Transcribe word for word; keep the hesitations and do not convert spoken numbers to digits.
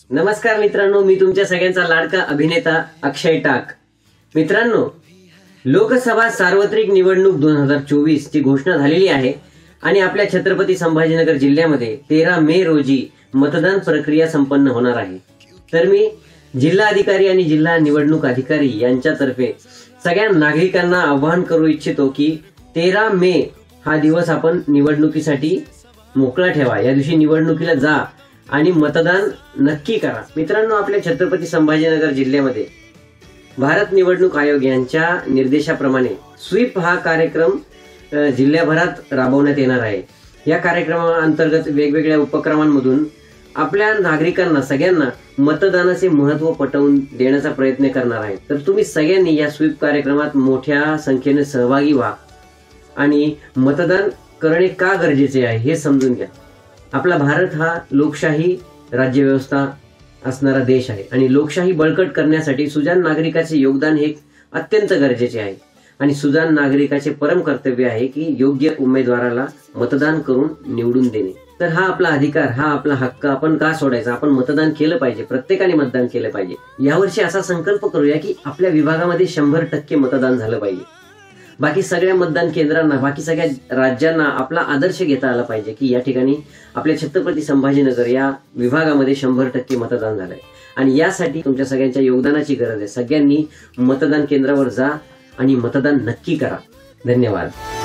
नमस्कार मित्रांनो, मी तुमच्या सगळ्यांचा लाडका अभिनेता अक्षय टाक। मित्रांनो, लोकसभा सार्वत्रिक निवडणूक दोन हजार चोवीस ची घोषणा झालेली आहे आणि आपल्या छत्रपती संभाजीनगर जिल्ह्यामध्ये तेरा मे रोजी मतदान प्रक्रिया संपन्न होणार आहे। तर मी जिल्हा अधिकारी आणि जिल्हा निवडणूक अधिकारी यांच्यातर्फे सगळ्या नागरिकांना आवाहन करू इच्छितो की तेरा मे हा दिवस आपण निवडणुकीसाठी मोकळा ठेवा। या दिवशी निवडणुकीला जा आणि मतदान नक्की करा। मित्रांनो, आपल्या छत्रपती संभाजीनगर जिल्ह्यामध्ये भारत निवडणूक आयोग यांच्या निर्देशाप्रमाणे स्वीप हा कार्यक्रम जिल्ह्याभरात राबवण्यात येणार आहे। या कार्यक्रमाअंतर्गत वेगवेगळ्या उपक्रमांमधून आपल्या नागरिकांना सगळ्यांना मतदानाचे महत्त्व पटवून देण्याचा प्रयत्न करणार आहे। तर तुम्ही सगळ्यांनी या स्वीप कार्यक्रमात मोठ्या संख्येने सहभागी व्हा आणि मतदान करणे का गरजेचे आहे हे समजून घ्या। आपला भारत हा लोकशाही राज्यव्यवस्था असणारा देश आहे आणि लोकशाही बळकट करण्यासाठी सुजाण नागरिकाचे योगदान हे अत्यंत गरजेचे आहे आणि सुजाण नागरिकाचे परम कर्तव्य आहे की योग्य उमेदवाराला मतदान करून निवडून देणे। तर हा आपला अधिकार, हा आपला हक्क आपण का सोडायचा? आपण मतदान केलं पाहिजे, प्रत्येकाने मतदान केलं पाहिजे। यावर्षी असा संकल्प करूया की आपल्या विभागामध्ये शंभर टक्के मतदान झालं पाहिजे। बाकी सगळ्या मतदान केंद्रांना, बाकी सगळ्या राज्यांना आपला आदर्श घेता आला पाहिजे की या ठिकाणी आपल्या छत्रपती संभाजीनगर या विभागामध्ये शंभर टक्के मतदान झालंय आणि यासाठी तुमच्या सगळ्यांच्या योगदानाची गरज आहे। सगळ्यांनी मतदान केंद्रावर जा आणि मतदान नक्की करा। धन्यवाद।